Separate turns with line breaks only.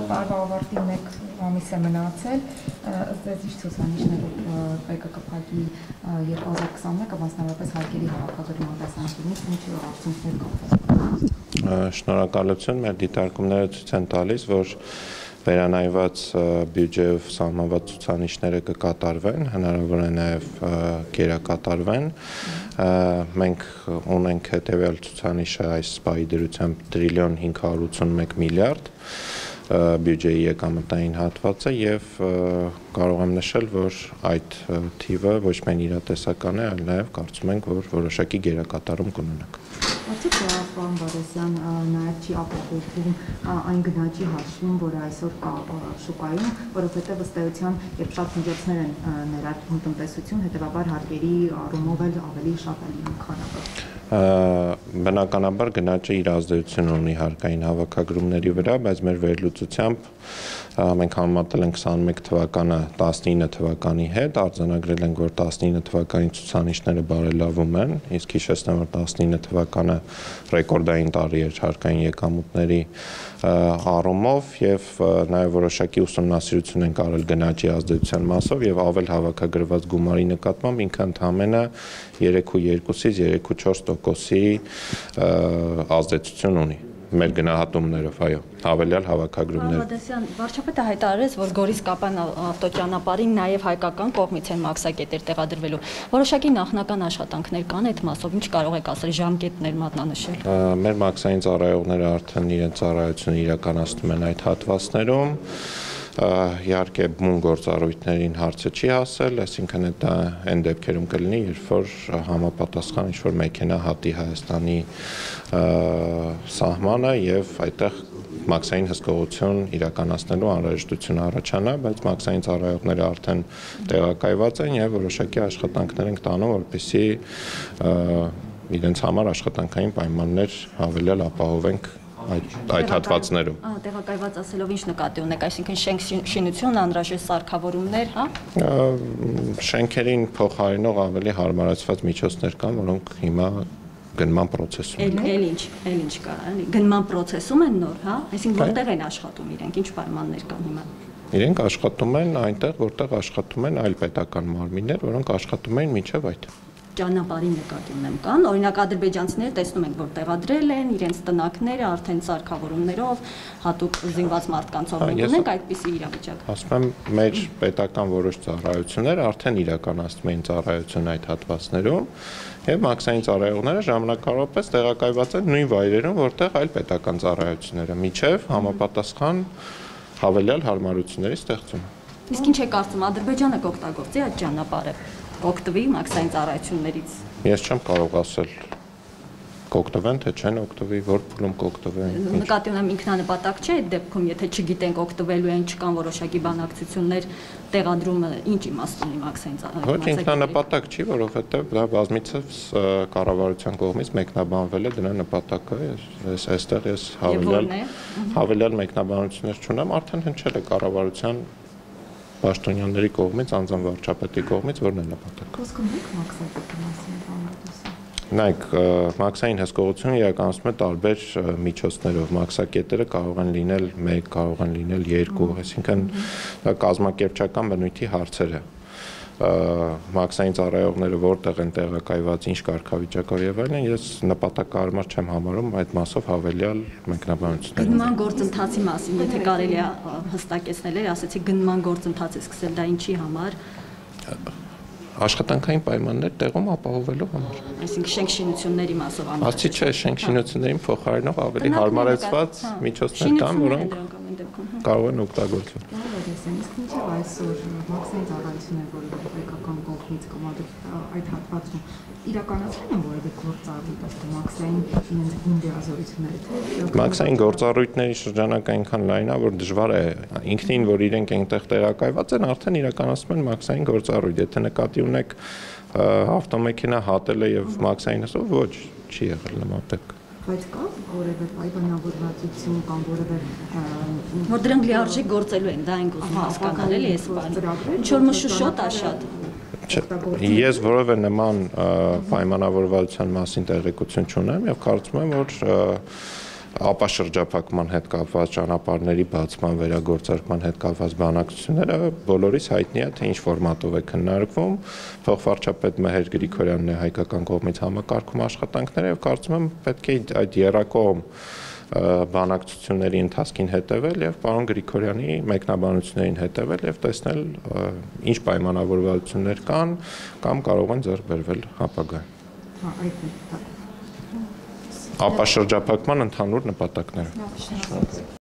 տարվա ավարտին 1 ամիս է մնացել, ըստ ձեզ ինչ ցուցանիշներով ՊԿ կփակի 2021-ը, մասնավորապես հարկերի հավաքագրման տեսանկյունից ինչ արդյունքներ կապված։
Շնորհակալություն, մեր դիտարկումները ցույց են տալիս, որ վերանայված բյուջեով սահմանված ցուցանիշները կկատարվեն, հնարավոր է նաև գերակատարվեն։ Մենք ունենք հետևյալ ցուցանիշը այս պահի դրությամբ 1.581 միլիարդ բյուջեի եկամտային հատվածը եւ կարող եմ նշել, որ այդ թիվը ոչ միայն իրատեսական է, այլ նաեւ կարծում ենք, որ որոշակի գերակատարում կունենանք։
Արդյոք պարոն Բարեսյան նաև չի ապահովում այն գնաճի հաշվում, որը այսօր կա շուկայում, որովհետև ըստ էության, երբ շատ միջոցներ են ներարկվում տնտեսություն, հետևաբար հարկերի առումով էլ ավելի շատ է լինում քանակը։
Բնականաբար գնաճը իր ազդեցություն ունի հարկային հավաքագրումների վրա, բայց մեր վերլուծությամբ մենք համեմատել ենք 21 թվականը 19 թվականի հետ, արձանագրել ենք, որ 19 թվականի ցուցանիշները բարելավում են, իսկ հիշեցնեմ, որ 19 թվականը ռեկորդային տարի էր հարկային եկամուտների առումով եւ նաեւ որոշակի ուսումնասիրություն են արել գնաճի ազդեցության մասով եւ ավել հավաքագրված գումարի նկատմամբ ինքը ընդհանրապես 3.2-ից 3.4%-ի ազդեցություն ունի մեր գնահատումներով, այո, հավելյալ հավաքագրումներ։
Բարոյական վարչապետը հայտարարեց, որ Գորիս-Կապան ավտոճանապարհին նաև հայկական կողմից են մաքսակետեր տեղադրվելու։ Որոշակի նախնական աշխատանքներ կան այդ մասով, ինչ կարող եք ասել, ժամկետներ մատնանշել։
Մեր մաքսային ծառայողները արդեն իրենց ծառայությունը իրականացնում են այդ հատվածներում։ Իհարկե բուն գործառույթներին հարցը չի հասել, այսինքն դա այն դեպքերում կլինի, երբ որ համապատասխան ինչ-որ մեքենա հատի Հայաստանի սահմանը եւ այդտեղ մաքսային հսկողություն իրականացնելու անհրաժեշտություն առաջանա, բայց մաքսային ծառայողները արդեն տեղակայված են եւ որոշակի աշխատանքներ են տանում, որպեսզի իրենց համար աշխատանքային պայմաններ հավելյալ ապահովենք այդ հատվածներում։
Տեղակայված ասելով ինչ նկատի ունեք, այսինքն շենք շինություն, անհրաժեշտ սարքավորումներ, հա?
Շենքերին փոխարինող ավելի հարմարացված միջոցներ կան, որոնք հիմա գնման process-ում
են։ Էլ ինչ կա, էլի գնման process-ում են նոր, հա? Այսինքն որտեղ են աշխատում իրենք, ինչ պայմաններ կան հիմա։
Իրենք աշխատում են այնտեղ, որտեղ աշխատում են այլ պետական մարմիններ, որոնք աշխատում են մինչև այդ
ճանապարհի նկատի ունեմ կան, օրինակ ադրբեջանցիները տեսնում ենք, որ տեղադրել են իրենց տնակները արդեն սարքավորումներով, հատուկ զինված մարդկանցով ունենք այդպիսի իրավիճակ։
Ասում եմ, մեր պետական որոշ ծառայություններ արդեն իրականացնում են ծառայություն այդ հատվածներում, եւ մաքսային ծառայողները ժամանակավորապես տեղակայված են նույն վայրերում, որտեղ այլ պետական ծառայությունները, միջև համապատասխան հավելյալ հարմարությունների ստեղծումը։
Իսկ ինչ է կարծում, Ադրբեջանը կօգտագործի այդ ճանապարհը, կօգտվի մաքսային ծառայություններից։
Ես չեմ կարող ասել կօգտվեն, թե չեն օգտվի, որ փուլում կօգտվեն։
Նկատի ունեմ ինքնանպատակ չէ այդ դեպքում, եթե չգիտենք օգտվելու են, չկան որոշակի բանակցություններ, տեղադրումը ինչ իմաստ ունի մաքսային ծառայությունների։
Ոչ ինքնանպատակ չի, որովհետև դա բազմիցս կառավարության կողմից մեկնաբանվել է դրա նպատակը, այստեղ ես հավելյալ մեկնաբանություններ չունեմ, արդեն հնչել է կառավարության պաշտոնյաների կողմից, անձամբ վարչապետի կողմից, որն է նպատակը։
Խոսքը մեկ մաքսակետի մասին բանալուց։
Նայեք, մաքսային հսկողությունը իրականացնում է տարբեր միջոցներով։ Մաքսակետերը կարող են լինել 1, կարող են լինել 2, այսինքն դա կազմակերպչական բնույթի հարցեր է։ Մաքսային ծառայողները որտեղ են տեղակայված, ինչ կարգավիճակով եւ այլն, ես նպատակահարմար չեմ համարում այդ մասով հավելյալ մեկնաբանություններ։
Գնման գործընթացի մասին, եթե կարելի է հստակեցնել, ասեցի գնման գործընթաց է սկսել, դա ինչի համար։
Աշխատանքային պայմաններ տեղում ապահովելու համար։
Այսինքն շենք շինությունների մասով համար։
Ասի չէ, շենք շինություններին փոխարինող ավելի հարմարեցված միջոցներ կան, որոնք կարող են օգտագործվել։
Իսկ մինչև այսօր մաքսային ծառայություններ, որը պետական կողմից կամ այդ հատվածում իրականացվում են որևէ գործառույթ, ըստ մաքսային իրենց գունդիազորությունները, թե
մաքսային գործառույթների շրջանակը այնքան լայն է, որ դժվար է ինքնին, որ իրենք այնտեղ տեղակայված են, արդեն իրականացնում են մաքսային գործառույթ։ Եթե նկատի ունեք ավտոմեքենա հատել է եւ մաքսային հսով, ոչ, չի եղել նման դեպք։
Բայց կա որևէ պայմանավորվածություն կամ որևէ
որ դրանք լիարժեք գործելու են, դա ենք ուզում հասկանալ, էլի էս բանը։ Ինչ որ մշուշոտ է շատ։
Ես որևէ նման պայմանավորվածության մասին տեղեկություն չունեմ եւ կարծում եմ, որ ապաշրջափակման հետ կապված ճանապարհների բացման, վերագործարկման հետ կապված բանակցությունները բոլորիս հայտնի է, թե ինչ ֆորմատով է քննարկվում։ Փոխվարչապետ Մեհեր Գրիգորյանն է հայկական կողմից համակարգում աշխատանքները եւ կարծում եմ պետք է այդ երակողմ բանակցությունների ընթացքին հետևել եւ պարոն Գրիգորյանի մեկնաբանություններին հետևել եւ տեսնել ինչ պայմանավորվածություններ կան կամ կարող են ձեռք բերվել ապագայում։ Ապաշրջափակման ընդհանուր նպատակները։